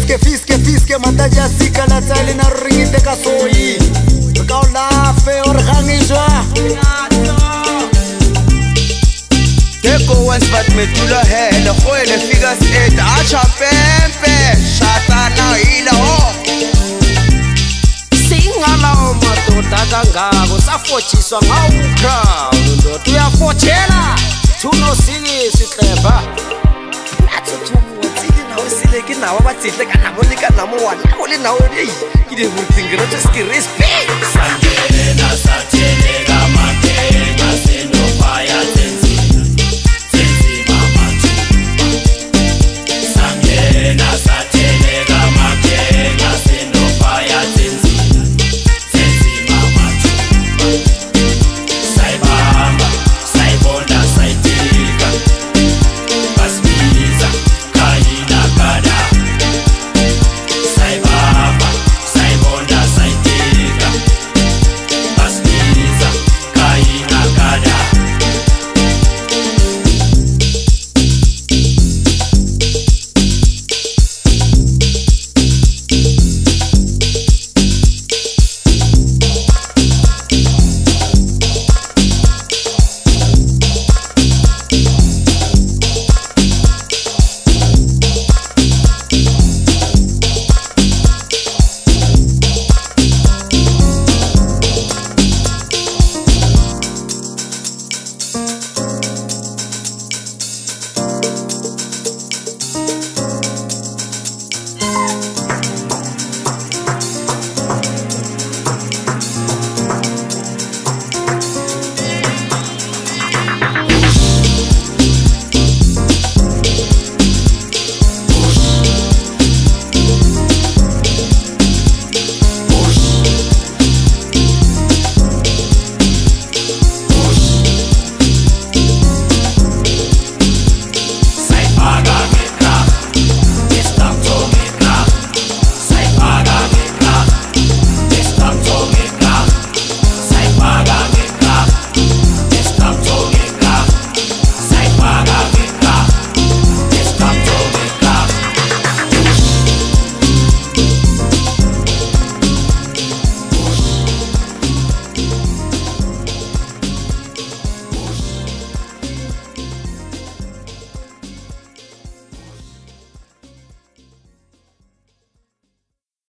fiske mataja sika la tsale na ringite ka soyi ka o lafe o re gangiswa Teko once but metula hele goele figures 8 acha pempe shatana ila ho Singala o madoda kangako safochiswa ngawu crown ndoda uyafotshela thuno siki sihleba Nazo thumo tsile nawo sile ke nawo ba tsitle ka nabo le ka namo wana go le nawo ei ke di burtsingelo tse skiri space Sangene na sathe